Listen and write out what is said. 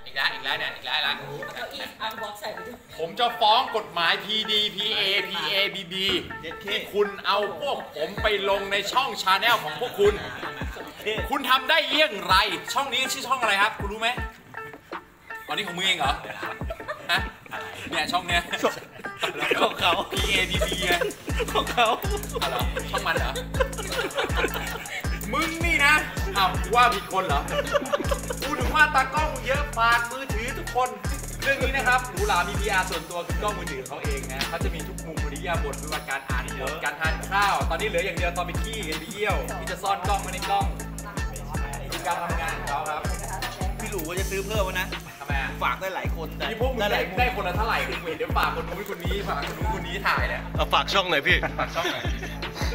อีกแล้วเนี่ยอีกแล้วเอาอีกเอาบล็อกใส่ไปด้วยผมจะฟ้องกฎหมาย PDPAPABB ที่คุณเอาพวกผมไปลงในช่องชาแนลของพวกคุณคุณทำได้เยี่ยงไรช่องนี้ชื่อช่องอะไรครับคุณรู้ไหมตอนนี้ของมึงเองเหรอฮะเนี่ยช่องเนี้ยของเขา PABB ไงของเขาอะไรช่องมันเหรอมึงนี่นะอ้าวว่าผิดคนเหรอกูถึงว่าตากล้องเยอะฝากมือถือทุกคนเรื่องนี้นะครับหรูหรามี PR ส่วนตัวคือกล้องมือถือเขาเองนะเขาจะมีทุกมุมบริยาบทไม่ว่าการอ่านบทการทานข้าวตอนนี้เหลืออย่างเดียวตอนไปขี้กันไปเยี่ยวที่จะซ่อนกล้องไว้ในกล้องคือการทำงานของเขาครับพี่หลูจะซื้อเพิ่มนะทำไมฝากได้หลายคนแต่พวกมึงได้คนละเท่าไหร่เดี๋ยวฝากคนนู้นคนนี้ฝากคนนู้นคนนี้ถ่ายเนี่ยฝากช่องหน่อยพี่ฝากช่องหน่อย